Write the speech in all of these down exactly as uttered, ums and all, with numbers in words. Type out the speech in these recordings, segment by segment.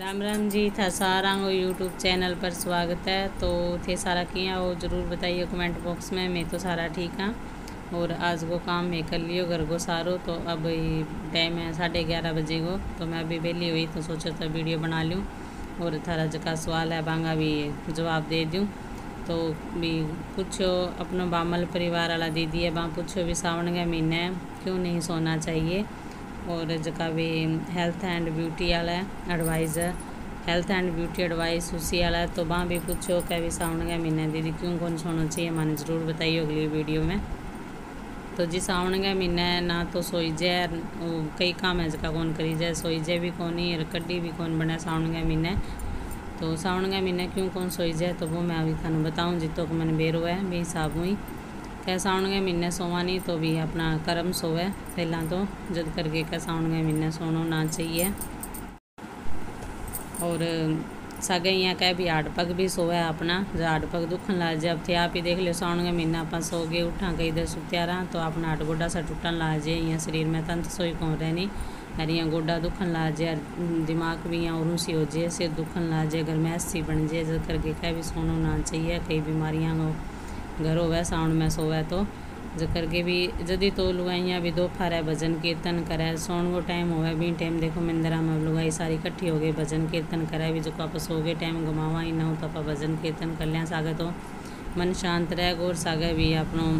राम राम जी। था सारा को यूट्यूब चैनल पर स्वागत है। तो थे सारा किया वो ज़रूर बताइए कमेंट बॉक्स में। मैं तो सारा ठीक हाँ और आज वो काम मैं कर लियो घर को सारो। तो अब टाइम है साढ़े ग्यारह बजे को, तो मैं अभी वेली हुई तो सोचा था वीडियो बना लूँ और थारा जका सवाल है बांगा भी जवाब दे दूँ। तो भी पूछो अपना बामल परिवार वाला दीदी है वहाँ पूछो भी सावन का महीना क्यों नहीं सोना चाहिए। और जका भी हेल्थ एंड ब्यूटी वाला adviser health and beauty advice उसी वाला है। तो वहाँ भी पूछो क्या भी सावन का महीना दीदी क्यों कौन सोना चाहिए, मैंने ज़रूर बताइए अगली वीडियो में। तो जी सावन का महीना है ना तो सोई जाए कई काम है जका कौन करी जाए, सोई जाए भी कौन ही और कड्डी भी कौन बने सावन का महीना। तो सावन का महीना क्यों कौन सोई जाए तो वो मैं अभी थानू बताऊँ जितो को मैंने बेरो है भी हिसाब हुई क्या सावन के महीने सोवा नहीं तो भी अपना कर्म सोवे पहला तो जद करके क्या सावन के महीने सोना ना चाहिए। और सागे यहाँ कह भी हाड़ पग भी सोवे अपना जो हाड़ पग दुखन ला जाए। अब थे आप ही देख लो सावन के महीना आप सो गए उठा कई दर सुत्या रहा तो अपना हाड़ गोडा सा टूटन ला जाए, यहाँ शरीर में तंत सोई कौन रहनी और यहाँ गोडा दुखन ला जाए, दिमाग भी यहाँ और सी हो जाए, सिर दुखन ला जाए, गर्मैश सी बन जाए। जद करके कह भी सोना ना चाहिए, कई बीमारियाँ घर होवे सावन में सोवे तो जो करके भी जदी तो लुगाइयाँ भी दो फारे भजन कीर्तन करे सोन वो टाइम होवे भी टाइम देखो मंदिर में लुगाई सारी इकट्ठी हो गई भजन कीर्तन करे भी जो आप सो गए टाइम गमावा ही ना हो तो आप भजन कीर्तन कर लिया सागे तो मन शांत रहेगा और सागे भी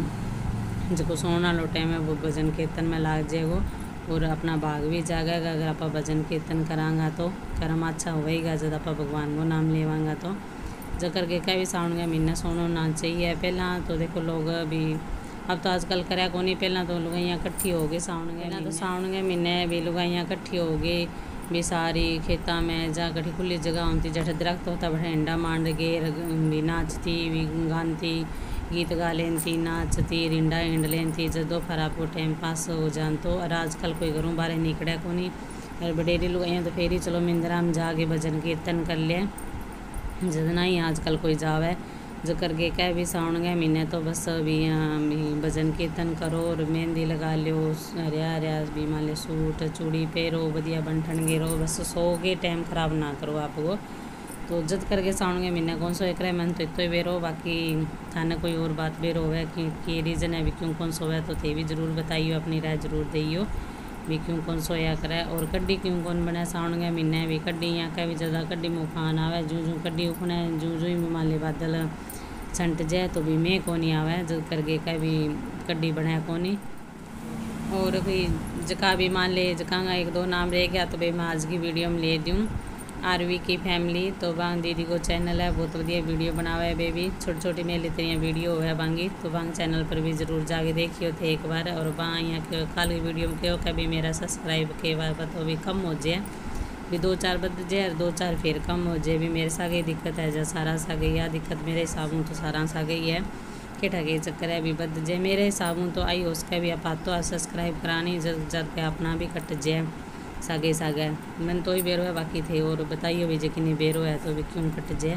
अपनों जो सोने वालो टाइम है वो भजन कीर्तन में लाग जाएगो और अपना भाग भी जागेगा। अगर आप भजन कीर्तन करांगा तो कर्म अच्छा होगा, जब आप भगवान को नाम लेवांगा तो जो करके क्या भी सावन का महीना सोना ना चाहिए। पहला तो देखो लोग भी अब तो आजकल कराया को नहीं, पहला तो लुगाइयाँ इकट्ठी हो गई सावन के पहला तो सावन के महीने भी लुगाइयाँ इकट्ठी हो गई भी सारी खेता में जा कठी खुली जगह होती जठ दरख्त होता बड़ा हिंडा मांड गेर भी नाचती भी गानती गीत गा लेती नाचती रिंडा हिंड लेती जदों फिर आपको टाइम पास हो जान। तो और आजकल कोई घरों बाहर निकड़ा को नहीं और बडेरी लुगाइयाँ तो फिर ही चलो मंदिरा में जाके भजन कीर्तन कर लिया जितना ही आजकल कोई जावे जो करके कह भी सावन के महीने तो बस भी भजन कीर्तन करो और मेहंदी लगा लो हरिया हरिया भी मान लो सूट चूड़ी पहरो बढ़िया बंठन गिरो बस सो के टाइम खराब ना करो आपको। तो जद करके सावन के महीने कौन सो एक रहे मन तो इतो ही बेरो, बाकी थाने कोई और बात बेरो है कि, कि रीज़न है भी क्यों कौन सो है तो थे भी ज़रूर बताइयो, अपनी राय ज़रूर दियो भी क्यों कौन सोया करे। और कड्डी क्यों कौन बने सावन के महीने भी कड्डी यहाँ का भी ज़्यादा कड्डी मुखान आवे जूँ जूँ कड्डी उखने जूँ जूँ ही मान ली बादल छंट जाए तो भी मैं को नहीं आवे जब करके का भी कड्डी बनाया को नहीं। और भी जका भी मान ले जका एक दो नाम रह गया तो भाई मैं आज की वीडियो में ले दूँ आरवी की फैमिली। तो बांग दीदी को चैनल है बहुत बढ़िया वीडियो बनावा है बेबी छोटी छोटी मेरी तरह वीडियो है बांगी तो बांग चैनल पर भी ज़रूर जाके देखियो थे एक बार। और बाँ यहाँ कल वीडियो में क्यों कभी मेरा सब्सक्राइब के बार तो भी कम हो जाए भी दो चार बद जाए और दो चार फिर कम हो जाए भी मेरे सागे दिक्कत है जो सारा सागे या दिक्कत मेरे हिसाब तो सारा सागे ही है कि ठगे चक्कर है भी बद जाए मेरे हिसाब तो आई उसका भी आप तो सब्सक्राइब करानी जब जब के अपना भी कट जाए सागे सागे मैंने तो ही बेरो है बाकी थे और बताइए भी कितनी बेरो है तो भी क्यों कट जाए।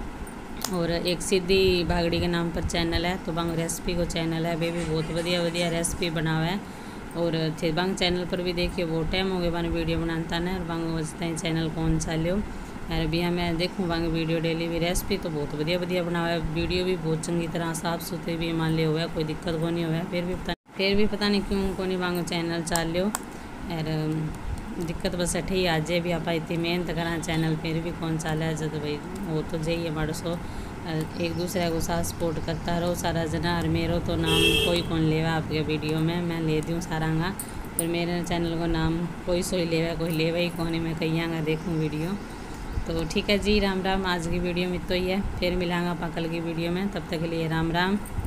और एक सीधी भागड़ी के नाम पर चैनल है तो बांग रेसिपी को चैनल है वे भी बहुत बढ़िया बढ़िया रेसिपी बनावा है और थे बांग चैनल पर भी देखिए बहुत टाइम हो गया बांग वीडियो बनाता है और बांग वजता है चैनल कौन सा लियो अरे भी मैं देखूँ बांग वीडियो डेली भी रेसिपी तो बहुत बढ़िया बढ़िया बनावा है वीडियो भी बहुत चंगी तरह साफ सुथरी भी मान लियो हुआ कोई दिक्कत को नहीं हुआ फिर भी पता फिर भी पता नहीं क्यों को नहीं बांग चैनल चाल लियो और दिक्कत बस अठे ही आ जाए भी आप इतनी मेहनत करा चैनल फिर भी कौन चाले जब भाई वो तो जाइए मारो सो एक दूसरे को साथ सपोर्ट करता रहो सारा जना और मेरो तो नाम कोई कौन लेवा आपके वीडियो में मैं ले दूँ सारांगा फिर मेरे चैनल को नाम कोई सोई लेवा कोई लेवा ही कौन मैं कहीं देखूँ वीडियो। तो ठीक है जी राम राम, आज की वीडियो में तो ही है फिर मिलांगा कल की वीडियो में, तब तक के लिए राम राम।